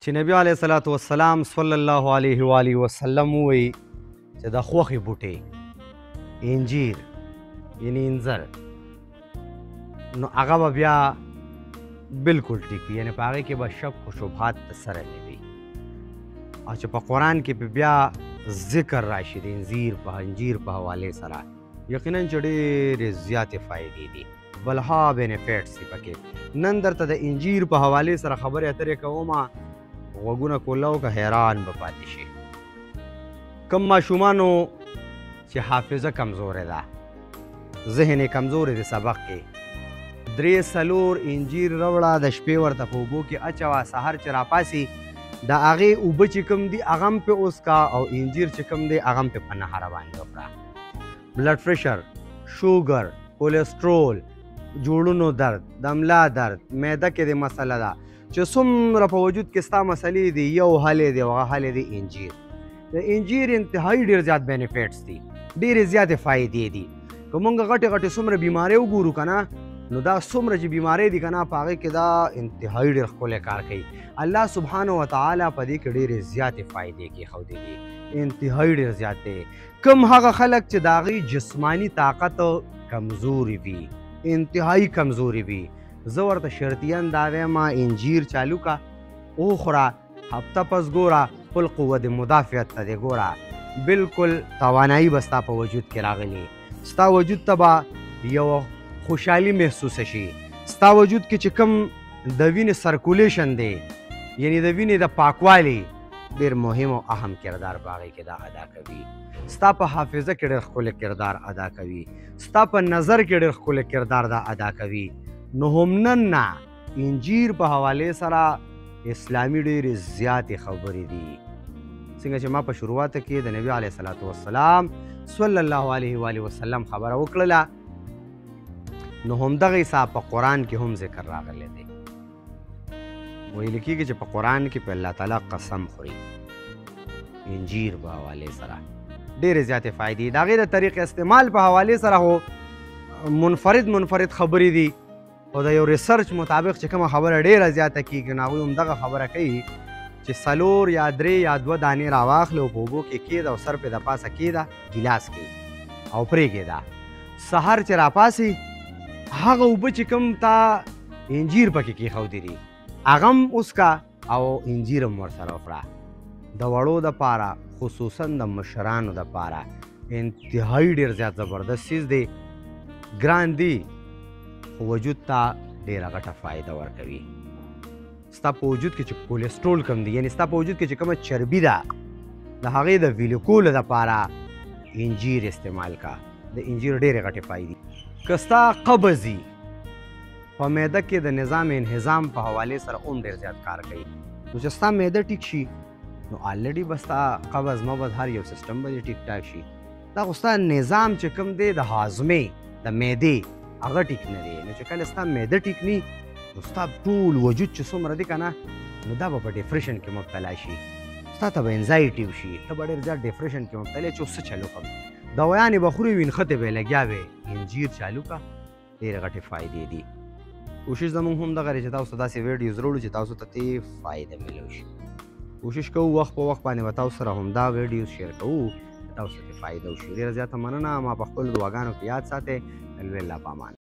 چې نبی علیه الصلاۃ والسلام صلی الله علیه و آله وسلم وایي چې د خوښې بوټی انجیر یعنی انځر نو هغه به بیا بالکل ټیک وي، یعنی په هغې کې به شک و شبهات سره نه وي. او چې په قرآن کې بیا ذکر راشي د انځیر په انجیر په حوالې سره، یقینا چې ډېرې زیاتې فایدې دي، بلها بینیفټس دي پکې. نن درته د انجیر په حوالې سره خبرې اترې کومه، غوږونه کولاو که حیران به پاتې شي. کم ماشومانو چې حافظه کمزورې ده، ذهن یې کمزورې د سبق کې، 3-4 انجیر راوړه، د شپې ورته په اوبو کې اچوه، سهار چې راپاسي د هغې اوبه چې کوم دي هغه هم پې وڅښه، او انجیر چې کوم دی هغه هم پې په نهره باندې وخوره. بلډ پریشر، شوګر، کولیسټرول، جوړونو درد، د ملا درد، معده کې د مسله ده چې څومره په وجود کې ستا مسلې دي، یو حل یې دی او هغه حل یې دی انجیر. د انجیر انتهایي ډېر زیات بینیفټس دي، ډېرې زیاتې فایدې دي. که موږ غټې غټې څومره بیمارۍ وګورو که نه، نو دا څومره چې بیمارۍ دي که نه، په هغې کې دا انتهایي ډېر ښکلی کار کوي. الله سبحانه وتعالی په دې کې ډېرې زیاتې فایدې کېښودې دي، انتهایي ډېر زیات دی. کم هغه خلک چې د هغې جسماني طاقت کمزوري وي، انتهایي کمزوري وي، زه ورته شرطیان دا وایم انجیر چالو کا، وخوره، هفته پس ګوره خپل قوت مدافعت ته دی ګوره، بلکل توانایي به ستا په وجود کې راغلي، ستا وجود ته به یو خوشحالي محسوسه شي، ستا وجود کې چې کوم د وینې سرکولیشن دی، یعنی د وینې د پاکوالي ډېر مهم او اهم کردار په هغې کې دا ادا کوي. ستا په حافظه کې ډېر ښکلی کردار ادا کوي، ستا په نظر کې ډېر ښکلی کردار دا ادا کوي. نو هم نن نه انجیر په حوالې سره اسلامي ډېرې زیاتې خبرې دي. څنګه چې ما په شروعاتو کې د نبي علیه الصلاۃ والسلام صلی الله علیه و آله وسلم خبره وکړله، نو همدغه حساب په قرآن کې هم ذکر راغلی دی. ویل کېږي چې په قرآن کې په الله تعالی قسم خوري انجیر په حوالې سره ډېرې زیاتې فایدې. د هغې د طریق استعمال په حوالې سره خو منفرد خبرې دي، او د یو ریسرچ مطابق چې کومه خبره ډېره زیاته کېږي، نو هغوی همدغه خبره کوي چې 4 یا 3 یا 2 دانې راواخلې او په اوبو کې کېږده او سر پې د پاسه کېږده ګیلاس کې او پرېږده، سهار چې راپاسي هغه اوبه چې کوم تا انجیر پکې کېښودي دي هغه هم وڅښه او انجیر هم ورسره وخوره. د وړو دپاره خصوصا د مشرانو دپاره انتهایي ډېر زیات زبردست چیز دی، ګران دی، خو وجود ته ډېره غټه فایده ورکوي. ستا په وجود کې چې کولیسټرول کم دی، یعنې ستا په وجود کې چې کومه چربي ده، د هغې د ویلو کولو دپاره انجیر استعمال کا. د انجیر ډېرې غټې فایدې. که ستا قبض وي، په معده کې د نظام انهضام په حوالې سره هم ډېر زیات کار کوي. نو چې ستا معده ټیک شي، نو آلریډي به ستا قبض مبض هر یو سیسټم به ټیک ټاک شي. دا خو ستا نظام چې کوم دی د هاضمې د معدې هغه ټیک نه دی. نو چې کله ستا معده ټیک نه وي، نو ستا ټول وجود چې څومره دی که نه، نو دا به په ډپریشن کې مبتلا شي، ستا ته به انزایټي وشي، ته به ډېر زیات ډپریشن کې مبتلا چې اوس څه چلو کړم، دوايانې به خورې وي، نښتې به یې لګیا وې. انجیر چالو کا، ډېرې غټې فایدې دي. کوشش زموږ هم دغه دی چې تاسو ته داسې ویډیوز راوړو چې تاسو ته ترې فایده میلو شي. کوشش کوو وخت په وخت باندې به تاسو سره همدا ویډیوز شیر کوو چې تاسو ته فایده وشي. ډېره زیاته مننه. ما په خپلو دعاګانو کې یاد ساتئ. الله په امان.